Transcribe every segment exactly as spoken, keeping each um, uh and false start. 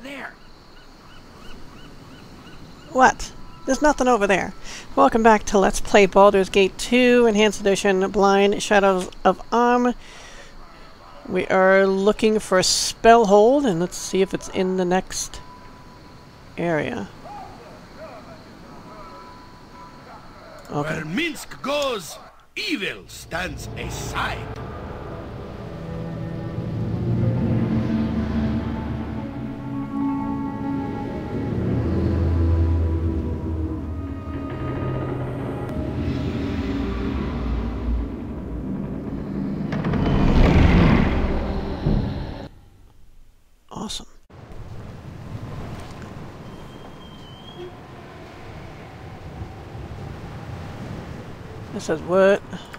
there. What? There's nothing over there. Welcome back to Let's Play Baldur's Gate two, Enhanced Edition, Blind Shadows of Arm. We are looking for Spellhold, and let's see if it's in the next area. Okay. Where Minsc goes, evil stands aside. Awesome. It says what?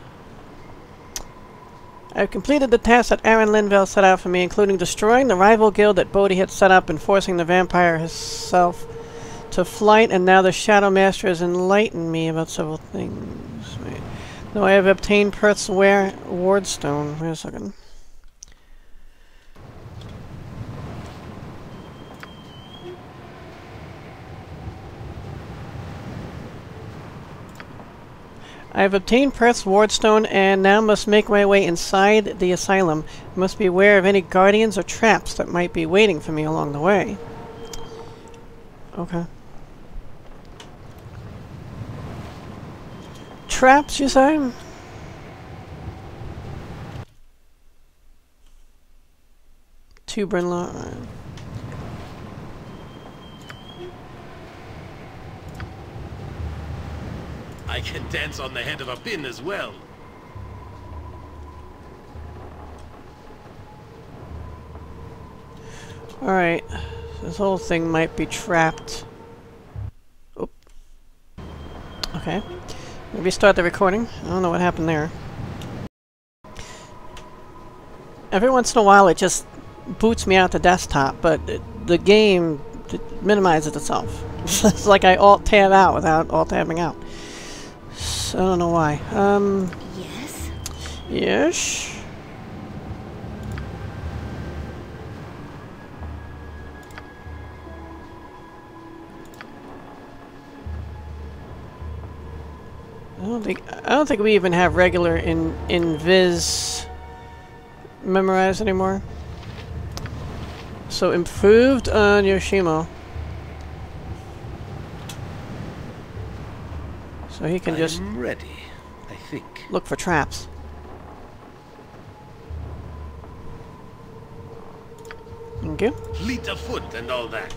I've completed the task that Aaron Linville set out for me, including destroying the rival guild that Bodhi had set up and forcing the vampire herself to flight, and now the Shadow Master has enlightened me about several things. Wait. Though I have obtained Perth's Wardstone. Wait a second. I have obtained Perth's Wardstone and now must make my way inside the asylum. I must be aware of any guardians or traps that might be waiting for me along the way. Okay. Traps, you say? Two Brinlaw. I can dance on the head of a pin as well. Alright. This whole thing might be trapped. Oop. Okay. Maybe start the recording. I don't know what happened there. Every once in a while it just boots me out the desktop, but it, the game it minimizes itself. It's like I alt-tab out without alt-tabbing out. I don't know why. Um. Yes. Yes. I don't think. I don't think we even have regular in invis memorized anymore. So improved on Yoshimo. So he can I'm just ready, I think. Look for traps. Thank you. Fleet of foot and all that.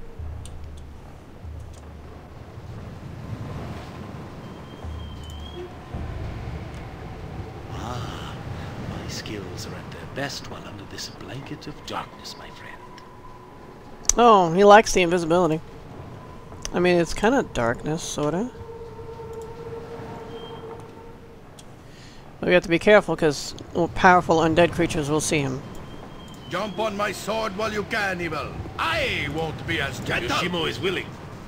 Ah, my skills are at their best while under this blanket of darkness, my friend. Oh, he likes the invisibility. I mean, it's kind of darkness, sorta. We have to be careful because powerful undead creatures will see him. Jump on my sword while you can, evil. I won't be as gentle. Yoshimo is willing.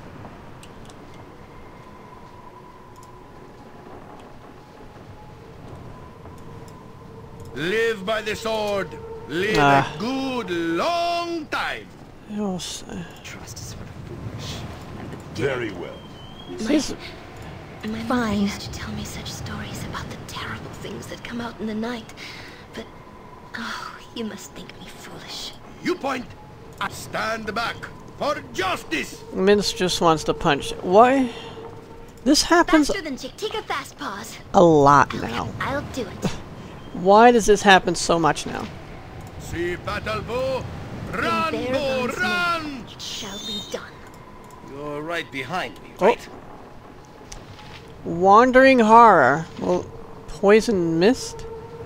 Live by the sword. Live Ah. a good long time. Yes, uh, Trust is sort of foolish. And the Very well. these, My mother used to tell me such stories about the terrible things that come out in the night. But, oh, you must think me foolish. You point. I stand back for justice. Minsc just wants to punch. Why? This happens Faster than Chick. Take a fast pause. a lot now. I'll do it. Why does this happen so much now? See battle bow. Run, And there bow, runs run. me. It shall be done. You're right behind me, Oh. right? Wandering Horror. Well, Poison Mist?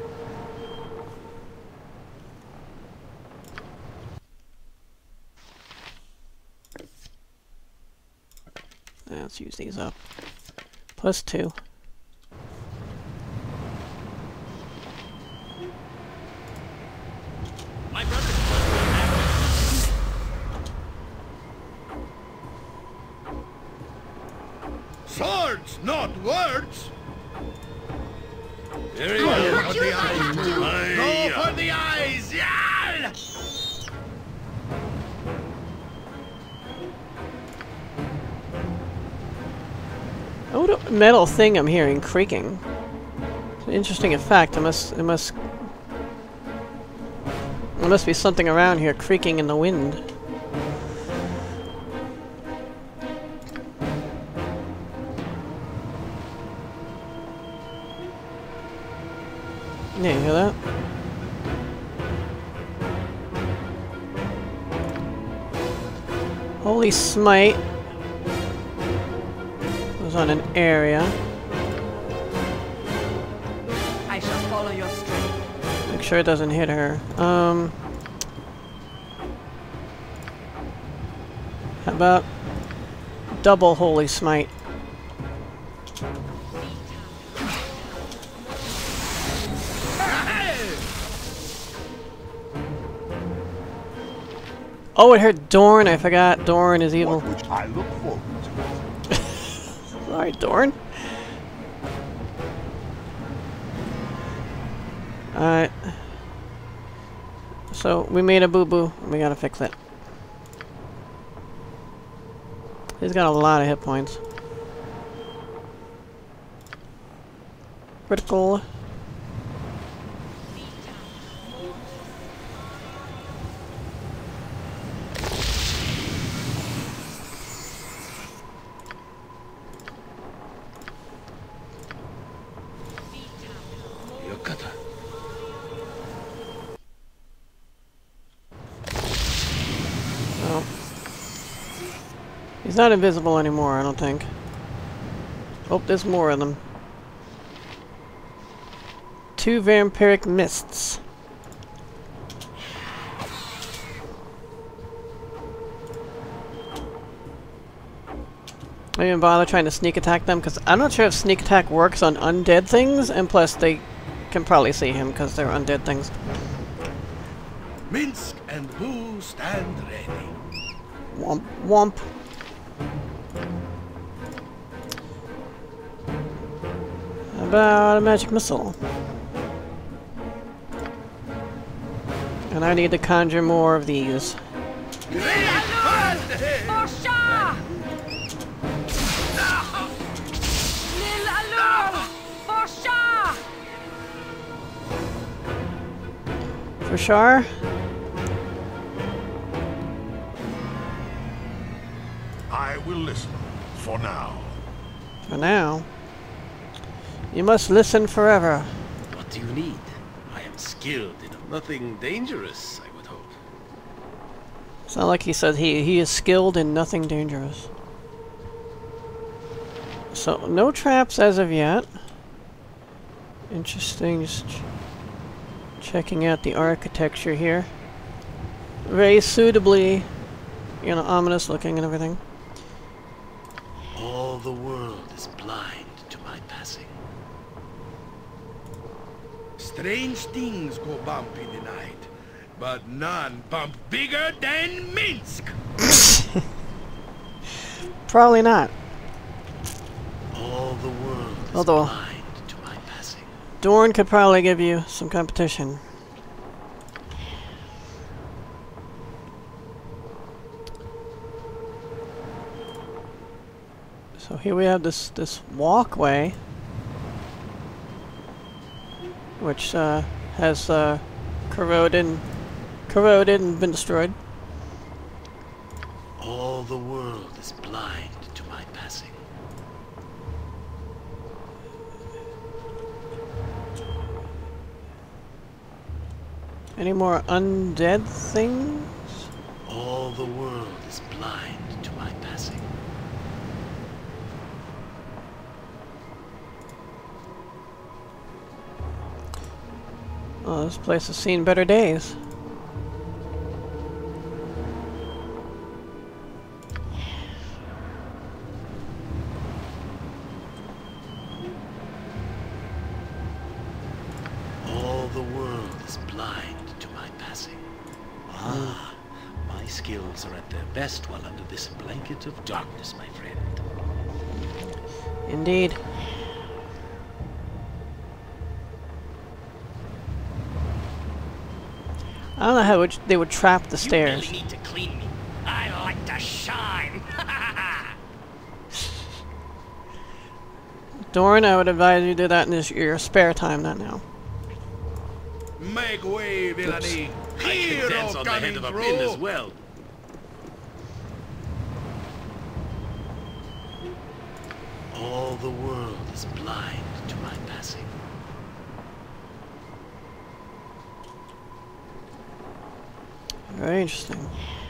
Let's use these up. Plus two. My brother. Swords, not words. There you I'll go. cut For you the if I eyes. have to. Go for the eyes. Yeah. metal thing I'm hearing creaking. It's an interesting effect. It must. It must. There must be something around here creaking in the wind. Yeah, you hear that? Holy Smite was on an area. I shall follow your strength. Make sure it doesn't hit her. Um, how about double Holy Smite? Oh, it hurt Dorn. I forgot. Dorn is evil. Which I look forward to. Sorry, Dorn. Alright. So, we made a boo-boo. We gotta fix it. He's got a lot of hit points. Critical. He's not invisible anymore, I don't think. Oh, there's more of them. Two vampiric mists. I didn't even bother trying to sneak attack them, because I'm not sure if sneak attack works on undead things, and plus they can probably see him because they're undead things. Minsc and Boo stand ready. Womp womp. How about a magic missile? And I need to conjure more of these. For sure. I will listen for now. For now. You must listen forever. What do you need? I am skilled in nothing dangerous, I would hope. It's not like he said he, he is skilled in nothing dangerous. So, no traps as of yet. Interesting, just ch checking out the architecture here. Very suitably, you know, ominous looking and everything. All the world is blind to my passing. Strange things go bump in the night, but none bump bigger than Minsc. Probably not. All the world is Although, blind to my passing. Dorn could probably give you some competition. So here we have this this walkway, which uh, has uh, corroded, corroded and been destroyed. All the world is blind to my passing. Any more undead things? All the world is blind to my passing. Oh, this place has seen better days. All the world is blind to my passing. Ah, my skills are at their best while under this blanket of darkness, my friend. Indeed. I don't know how would they would trap the stairs. You really need to clean me. I like to shine. Dorn, I would advise you do that in this, your spare time, not now. Make way, villainy. I can dance on the head of a pin as well. All the world is blind to my passing. Very interesting.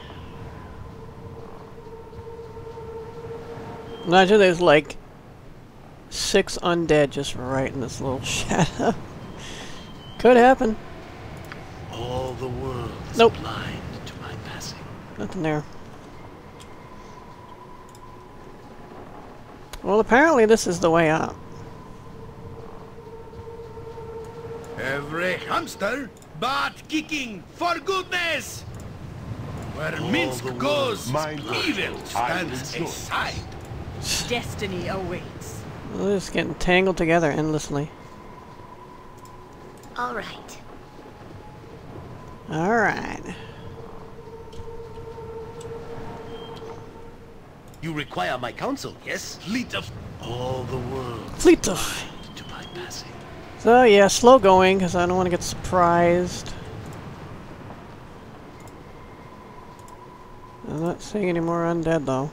Imagine there's like six undead just right in this little shadow. Could happen. All the world is Nope. blind to my passing. Nothing there. Well, apparently this is the way out. Every hamster, butt kicking, for goodness! Where All Minsc the goes, world is evil blind. stands I will aside. Destiny awaits. We're just getting tangled together endlessly. All right. Alright. You require my counsel, yes? Fleet of All the world is Fleet of... blind to my passing. So yeah, slow going, because I don't want to get surprised. I'm not seeing any more undead though.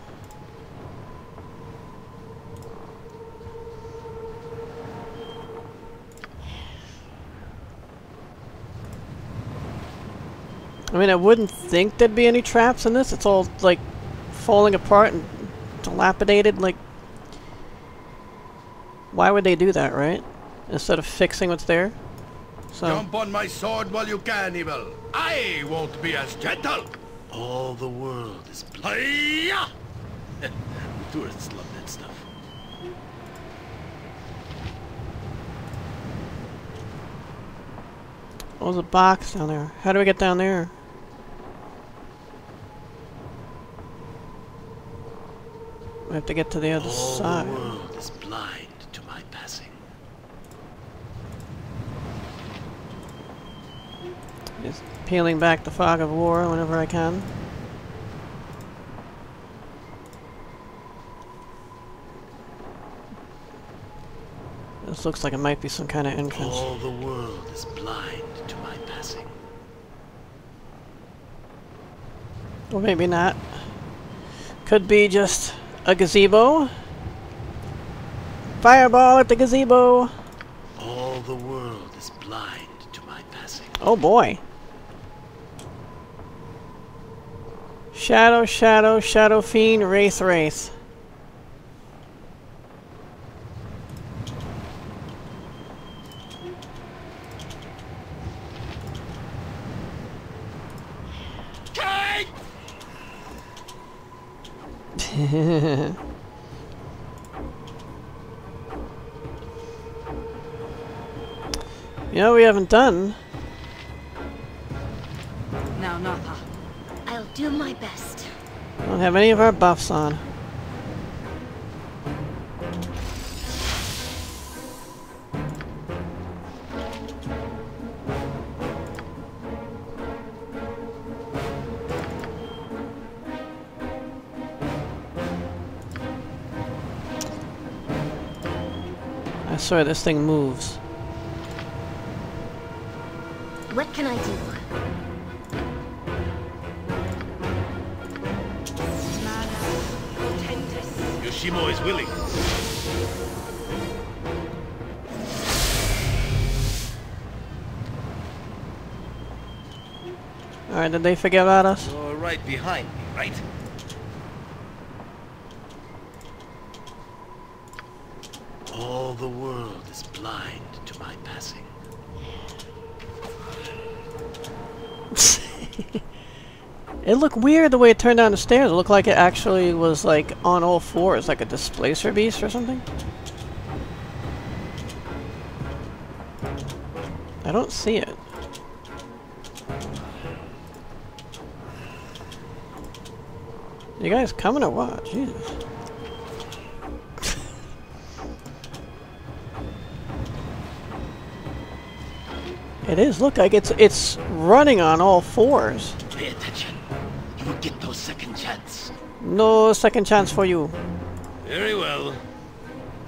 I mean, I wouldn't think there'd be any traps in this. It's all, like, falling apart and dilapidated. Like, why would they do that, right? Instead of fixing what's there? So, jump on my sword while you can, evil. I won't be as gentle. All the world is blind. Hiya! Tourists love that stuff. oh, there's a box down there. How do we get down there? We have to get to the other All side. the world is blind to my passing. Just peeling back the fog of war whenever I can. This looks like it might be some kind of entrance. All the world is blind to my passing. Or maybe not. Could be just a gazebo. Fireball at the gazebo. All the world is blind to my passing. Oh boy. Shadow, shadow, shadow fiend, wraith, wraith. You know, we haven't done. Now, Natha. I'll do my best. Don't have any of our buffs on. I swear this thing moves. What can I do? Yoshimo is willing. Alright, did they forget about us? You're right behind me, right? All the world is blind to my passing. It looked weird the way it turned down the stairs. It looked like it actually was like on all fours, like a displacer beast or something. I don't see it. You guys coming or what? Jesus. It is. Look, like it's it's running on all fours. Pay attention. You will get no second chance. No second chance for you. Very well.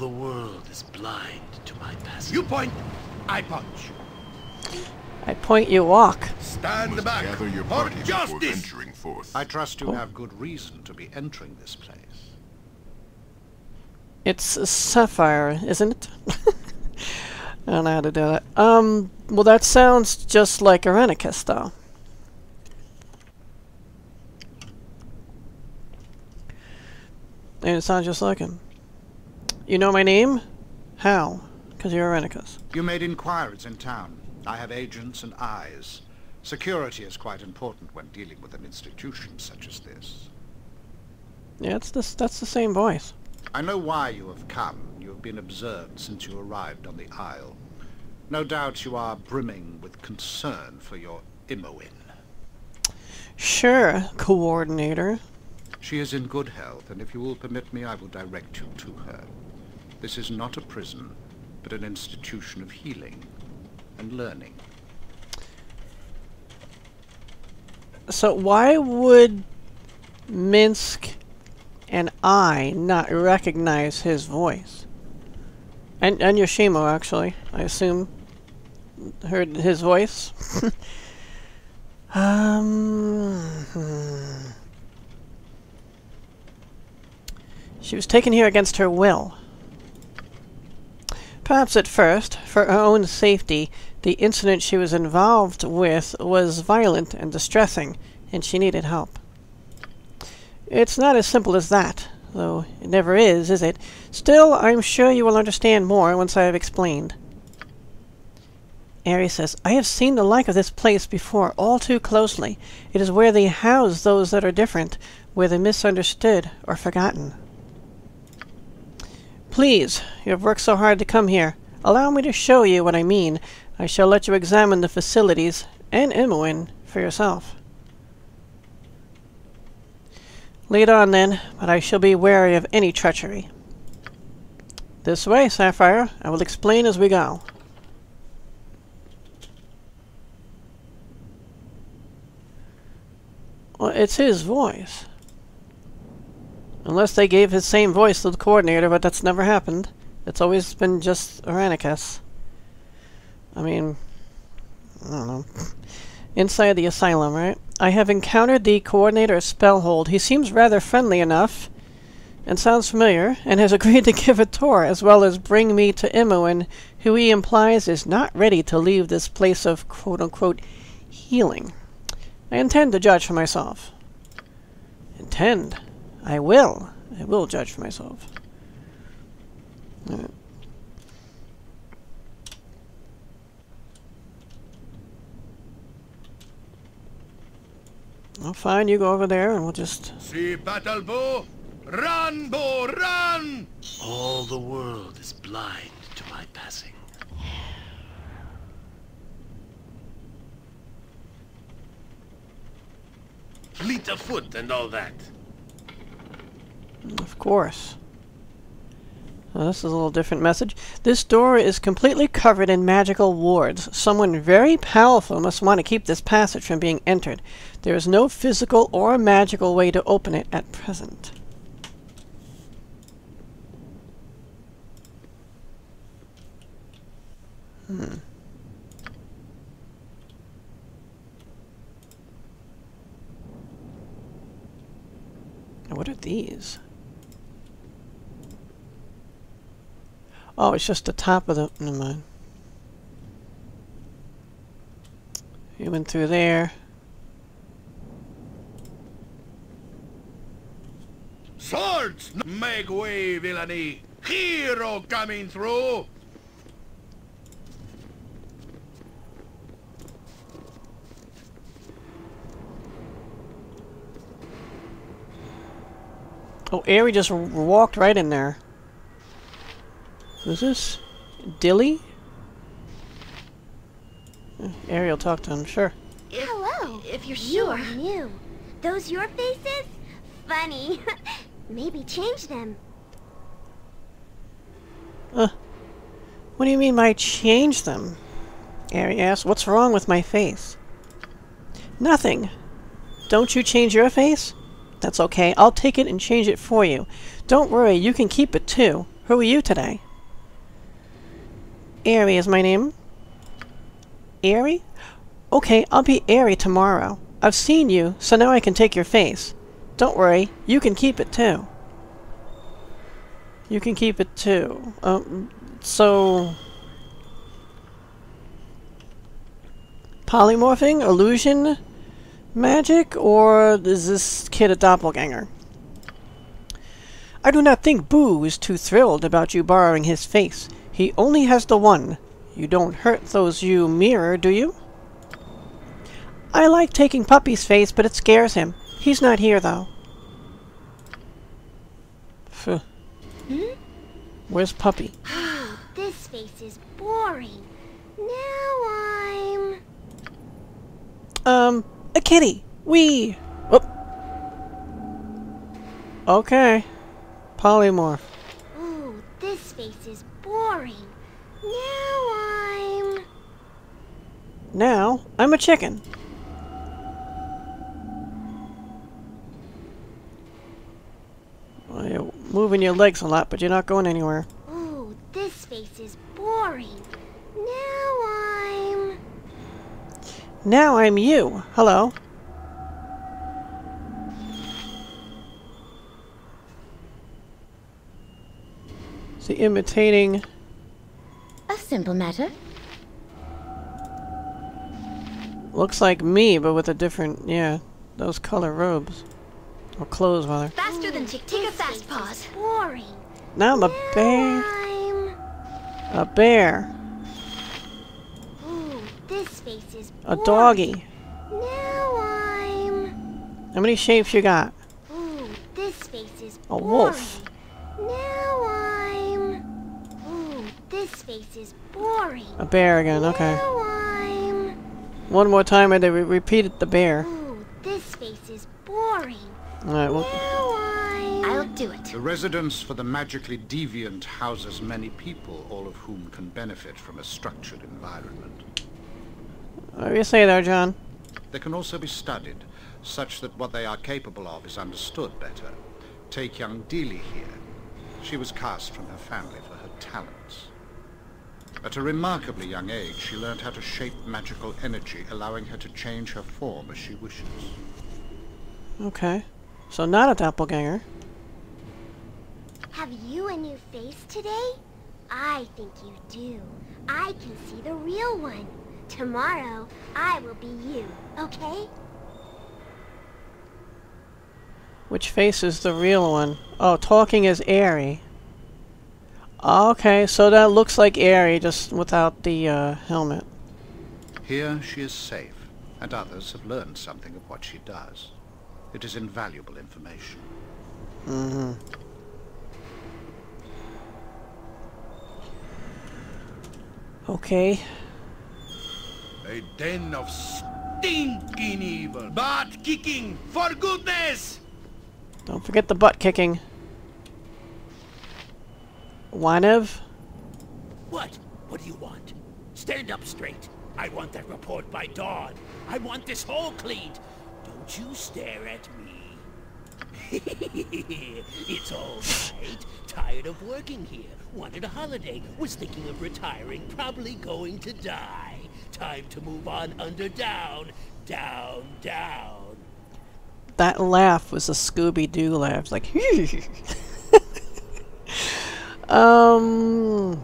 the world is blind to my passing. You point, I punch. I point, you walk. Stand Must back gather your for party before justice. venturing forth. I trust you have good reason to be entering this place. It's Sapphire, isn't it? I don't know how to do that. Um, well, that sounds just like Irenicus, though. And it sounds just like him. You know my name? How? Because you're Irenicus. You made inquiries in town. I have agents and eyes. Security is quite important when dealing with an institution such as this. Yeah, it's this, that's the same voice. I know why you have come. You have been observed since you arrived on the Isle. No doubt you are brimming with concern for your Imoen. Sure, coordinator. She is in good health, and if you will permit me, I will direct you to her. This is not a prison, but an institution of healing and learning. So why would Minsc and I not recognize his voice? And and Yoshimo, actually, I assume, heard his voice. um, hmm. She was taken here against her will. Perhaps at first, for her own safety, the incident she was involved with was violent and distressing, and she needed help. It's not as simple as that, though it never is, is it? Still, I'm sure you will understand more once I have explained. Aerie says, I have seen the like of this place before, all too closely. It is where they house those that are different, where the misunderstood or forgotten. Please, you have worked so hard to come here. Allow me to show you what I mean. I shall let you examine the facilities and Imoen for yourself. Lead on then, but I shall be wary of any treachery. This way, Sapphire. I will explain as we go. Well, it's his voice. Unless they gave his same voice to the coordinator, but that's never happened. It's always been just Irenicus. I mean, I don't know. Inside the asylum, right? I have encountered the coordinator of Spellhold. He seems rather friendly enough, and sounds familiar, and has agreed to give a tour, as well as bring me to Imoen, who he implies is not ready to leave this place of quote-unquote healing. I intend to judge for myself. Intend? I will. I will judge for myself. Alright. Well, fine, you go over there and we'll just... See battle bow? Run, bow, run! All the world is blind to my passing. Fleet of foot and all that. Of course. Well, this is a little different message. This door is completely covered in magical wards. Someone very powerful must want to keep this passage from being entered. There is no physical or magical way to open it at present. Hmm. What are these? Oh, it's just the top of the... Never mind. You went through there. Swords! Make way, villainy! Hero coming through! Oh, Aerie just walked right in there. Who's this? Dilly? Aerie will talk to him, sure. If, Hello. If you're You sure. are new. Those your faces? Funny. Maybe change them. Uh, what do you mean by change them? Aerie asked, what's wrong with my face? Nothing. Don't you change your face? That's okay. I'll take it and change it for you. Don't worry, you can keep it too. Who are you today? Airy is my name. Airy? Okay, I'll be Airy tomorrow. I've seen you, so now I can take your face. Don't worry, you can keep it too. You can keep it too. Um, so... polymorphing? Illusion? Magic? Or is this kid a doppelganger? I do not think Boo is too thrilled about you borrowing his face. He only has the one. You don't hurt those you mirror, do you? I like taking Puppy's face, but it scares him. He's not here, though. Phew. Hmm? Where's Puppy? Oh, this face is boring. Now I'm... Um, a kitty. Wee. Whoop. Okay. Polymorph. Ooh, this face is boring. Now I'm... Now, I'm a chicken. Well, you're moving your legs a lot, but you're not going anywhere. Ooh, this face is boring. Now I'm... Now I'm you. Hello. Is he imitating... A simple matter. Looks like me, but with a different... yeah, those color robes. Or clothes, rather. Faster than tick. Take a fast pause. Boring. Now I'm a bear. I'm... A bear. Ooh, this face is A boring. doggy. Now I'm... How many shapes you got? Ooh, this face is A boring. wolf. Now I'm... Ooh, this face is boring. A bear again, okay. Now I'm... One more time and they re repeated the bear. Ooh, this face is boring. Alright, well... Now I'm... I'll do it. The residence for the magically deviant houses many people, all of whom can benefit from a structured environment. What do you say there, John? They can also be studied, such that what they are capable of is understood better. Take young Dealey here. She was cast from her family for her talents. At a remarkably young age, she learned how to shape magical energy, allowing her to change her form as she wishes. Okay. So not a doppelganger. Have you a new face today? I think you do. I can see the real one. Tomorrow, I will be you, okay? Which face is the real one? Oh, talking is Airy. Okay, so that looks like Airy, just without the uh, helmet. Here she is safe, and others have learned something of what she does. It is invaluable information. Mm-hmm. Okay. A den of stinking evil. Butt kicking, for goodness! Don't forget the butt kicking. Wanev? What? What do you want? Stand up straight. I want that report by dawn. I want this hole cleaned. Don't you stare at me. It's all right. Tired of working here. Wanted a holiday. Was thinking of retiring. Probably going to die. Time to move on under down. Down, down. That laugh was a Scooby-Doo laugh. It's like... um...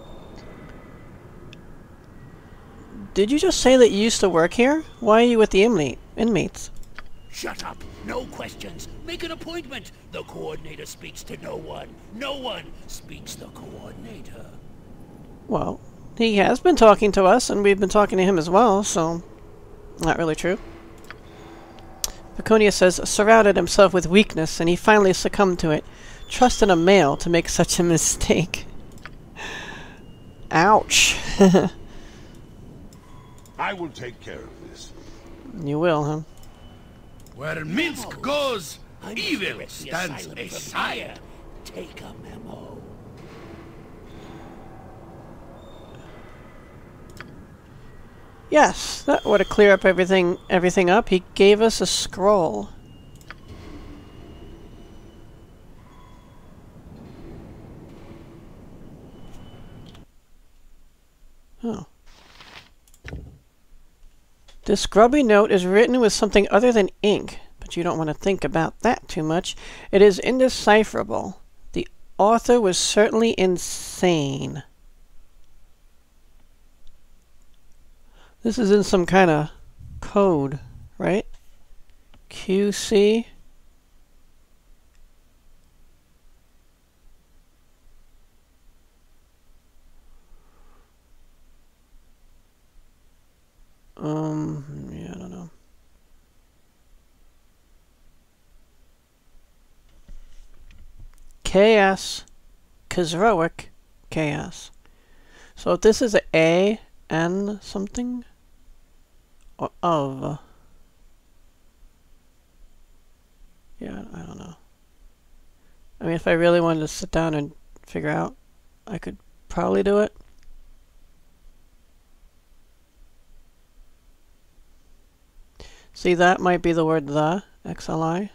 Did you just say that you used to work here? Why are you with the inmate inmates? Shut up. No questions. Make an appointment. The coordinator speaks to no one. No one speaks the coordinator. Well, he has been talking to us, and we've been talking to him as well, so... Not really true. Peconia says, surrounded himself with weakness, and he finally succumbed to it. Trusted a male to make such a mistake. Ouch. I will take care of this. You will, huh? Where Minsc goes, I'm evil the stands asylum from aside. here. Take a memo. Yes, that would have cleared up everything everything up. He gave us a scroll. Oh. This grubby note is written with something other than ink, but you don't want to think about that too much. It is indecipherable. The author was certainly insane. This is in some kind of code, right? Q C. Um, yeah, I don't know. K S, Kazroic, K S. So if this is a A, N something, or of. Yeah, I don't know. I mean, if I really wanted to sit down and figure out, I could probably do it. See, that might be the word the, X L I.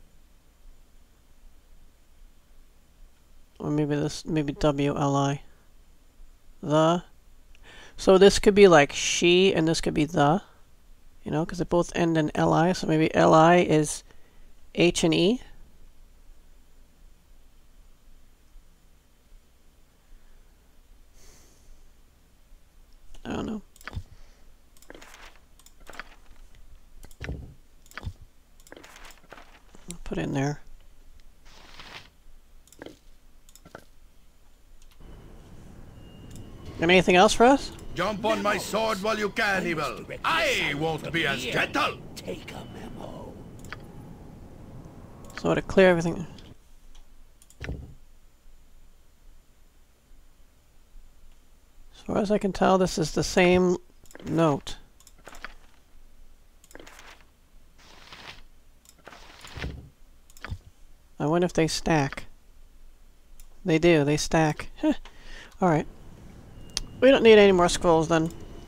Or maybe this, maybe W L I. The. So this could be like she, and this could be the. You know, because they both end in L I, so maybe L I is H and E. I don't know. I'll put in there. Got anything else for us? Jump on my sword while you can, Evil. I won't be as gentle. Take a memo. So to clear everything. As far as I can tell, this is the same note. I wonder if they stack. They do, they stack. Alright. We don't need any more scrolls then.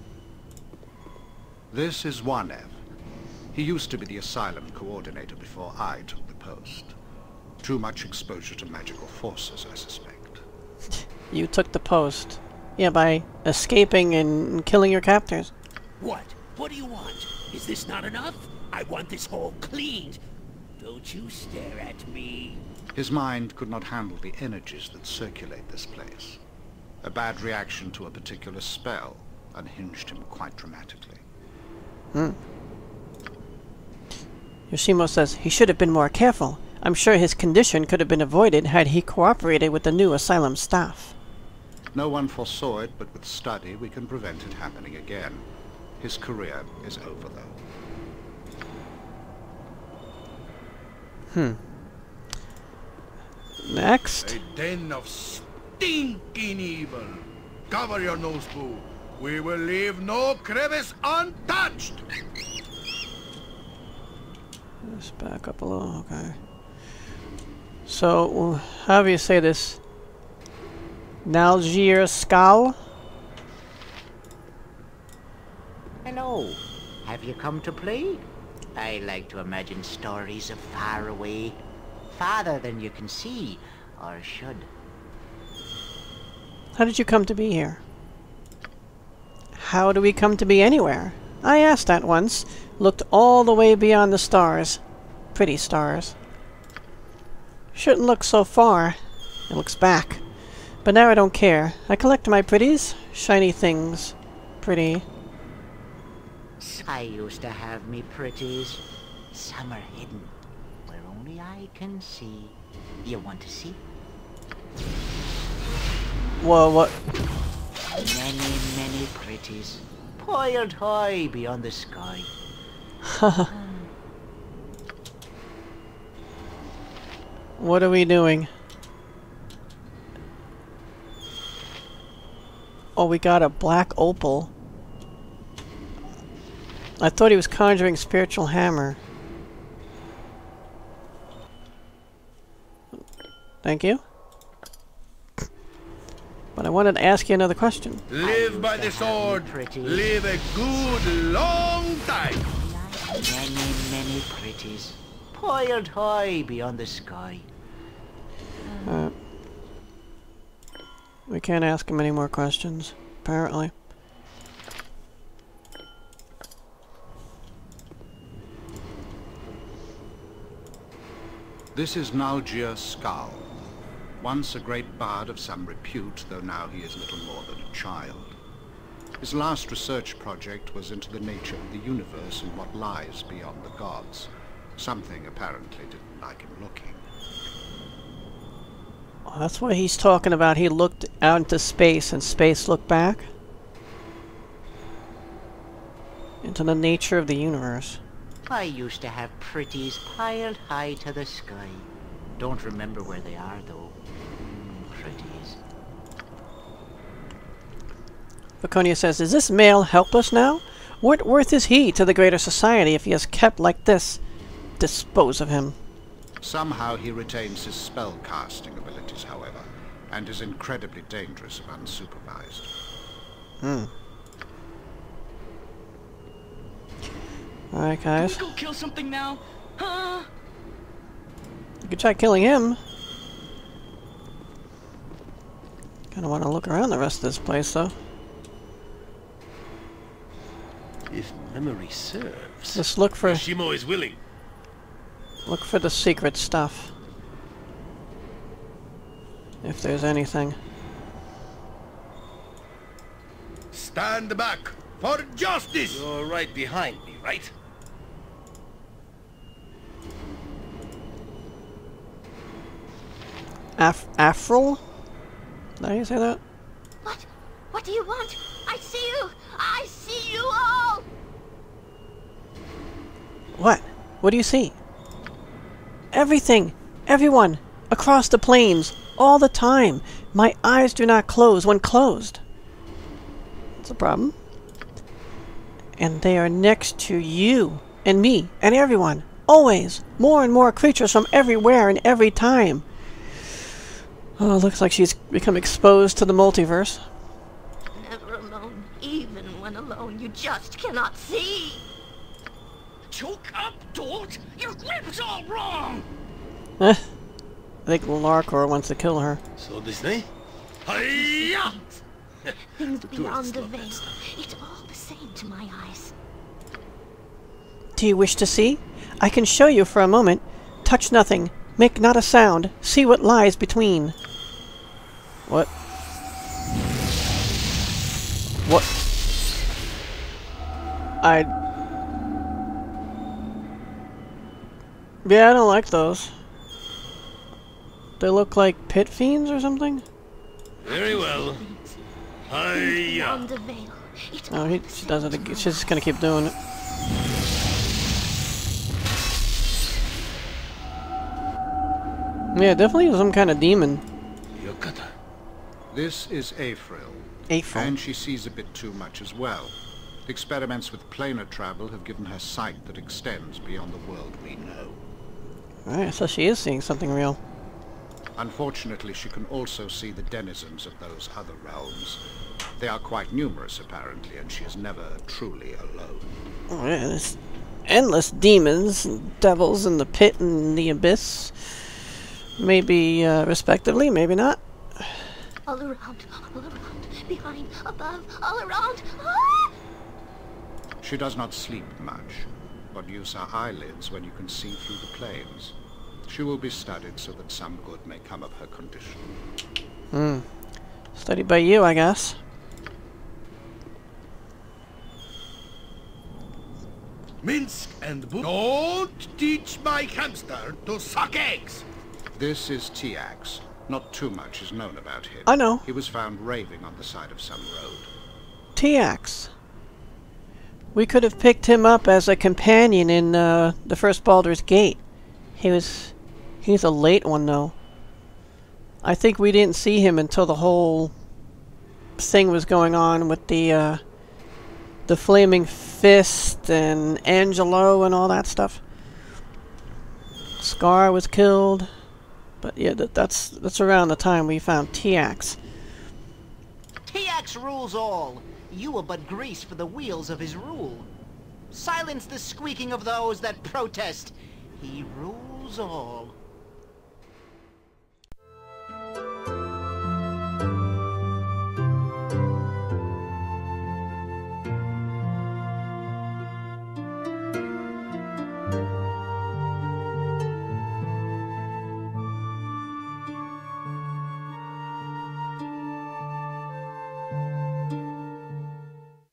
This is Wanev. He used to be the asylum coordinator before I took the post. Too much exposure to magical forces, I suspect. You took the post. Yeah, by escaping and killing your captors. What? What do you want? Is this not enough? I want this hole cleaned. Don't you stare at me. His mind could not handle the energies that circulate this place. A bad reaction to a particular spell unhinged him quite dramatically. Hmm. Yoshimo says he should have been more careful. I'm sure his condition could have been avoided had he cooperated with the new asylum staff. No one foresaw it, but with study we can prevent it happening again. His career is over, though. Hmm. Next. A den of stinking evil. Cover your nose, Boo. We will leave no crevice untouched. Let's back up a little, okay. So, how do you say this? Nalgir Skal? Hello. Have you come to play? I like to imagine stories of far away. Farther than you can see, or should. How did you come to be here? How do we come to be anywhere? I asked that once. Looked all the way beyond the stars. Pretty stars. Shouldn't look so far. It looks back. But now I don't care. I collect my pretties. Shiny things. Pretty. I used to have me pretties. Some are hidden, where only I can see. You want to see? Whoa, what? Many, many pretties. Piled high beyond the sky. What are we doing? Oh, we got a black opal. I thought he was conjuring spiritual hammer. Thank you. But I wanted to ask you another question. Live by the sword. Live a good long time. Many, many pretties. Piled high beyond the sky. Uh, we can't ask him any more questions, apparently. This is Nalgir Skal, once a great bard of some repute, though now he is little more than a child. His last research project was into the nature of the universe and what lies beyond the gods. Something apparently didn't like him looking. Oh, that's what he's talking about. He looked out into space and space looked back into the nature of the universe. I used to have pretties piled high to the sky. Don't remember where they are, though. Mm, pretties. Faconia says, is this male helpless now? What worth is he to the greater society if he is kept like this? Dispose of him. Somehow he retains his spell-casting abilities, however, and is incredibly dangerous if unsupervised. Hmm. Alright, guys. Can we go kill something now? Huh? You could try killing him. Kinda wanna look around the rest of this place, though. If memory serves, Just look for Shimo is willing. look for the secret stuff. If there's anything. Stand back for justice! You're right behind me, right? Af Afrol? Did I say that? What? What do you want? I see you! I see you all! What? What do you see? Everything! Everyone! Across the plains! All the time! My eyes do not close when closed! That's a problem. And they are next to you, and me, and everyone. Always! More and more creatures from everywhere and every time. Oh, looks like she's become exposed to the multiverse. Never alone. Even when alone, you just cannot see. Choke up, dolt! Your grip's all wrong! Eh. I think Larkor wants to kill her. So this day? Hiya! Things beyond the veil. It's all the same to my eyes. Do you wish to see? I can show you for a moment. Touch nothing. Make not a sound. See what lies between. What? What? I... Yeah, I don't like those. They look like pit fiends or something? Very well. Hiya! Beyond the veil. It's Oh, all he, the she same does it to again. my She's just gonna keep doing it. Yeah, definitely some kind of demon. Yokata. This is Aefril, Aefril. and she sees a bit too much as well. Experiments with planar travel have given her sight that extends beyond the world we know. Alright, so she is seeing something real. Unfortunately, she can also see the denizens of those other realms. They are quite numerous, apparently, and she is never truly alone. Oh yeah, there's endless demons and devils in the pit and the abyss. Maybe, uh, respectively, maybe not. all around, all around, behind, above, all around. Ah! She does not sleep much, but use her eyelids when you can see through the planes. She will be studied so that some good may come of her condition. Hmm. Studied by you, I guess. Minsc and Boo. Don't teach my hamster to suck eggs! This is Tiax. Not too much is known about him. I know. He was found raving on the side of some road. Tiax. We could have picked him up as a companion in uh, the first Baldur's Gate. He was... He's a late one, though. I think we didn't see him until the whole thing was going on with the, uh, the Flaming Fist and Angelo and all that stuff. Scar was killed. But yeah, that, that's, that's around the time we found Tiax. Tiax rules all. You are but grease for the wheels of his rule. Silence the squeaking of those that protest. He rules all.